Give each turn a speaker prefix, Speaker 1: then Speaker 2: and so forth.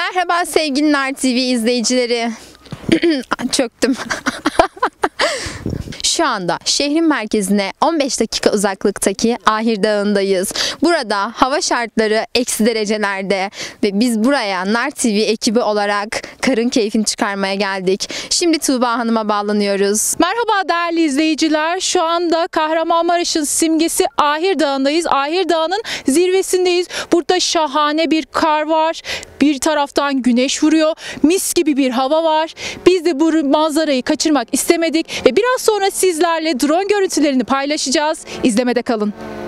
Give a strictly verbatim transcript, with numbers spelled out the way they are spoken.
Speaker 1: Merhaba sevgili Nar T V izleyicileri. Çöktüm. Şu anda şehrin merkezine on beş dakika uzaklıktaki Ahir Dağı'ndayız. Burada hava şartları eksi derecelerde ve biz buraya Nar T V ekibi olarak karın keyfini çıkarmaya geldik. Şimdi Tuğba Hanım'a bağlanıyoruz.
Speaker 2: Merhaba değerli izleyiciler. Şu anda Kahramanmaraş'ın simgesi Ahir Dağı'ndayız. Ahir Dağı'nın zirvesindeyiz. Burada şahane bir kar var. Bir taraftan güneş vuruyor. Mis gibi bir hava var. Biz de bu manzarayı kaçırmak istemedik ve biraz sonra sizlerle drone görüntülerini paylaşacağız. İzlemede kalın.